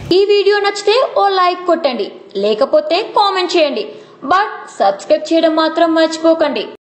ఈ వీడియో నచ్చితే ఓ లైక్ కొట్టండి, లేకపోతే కామెంట్ చేయండి. బట్ సబ్స్క్రైబ్ చేయడం మాత్రం మర్చిపోకండి.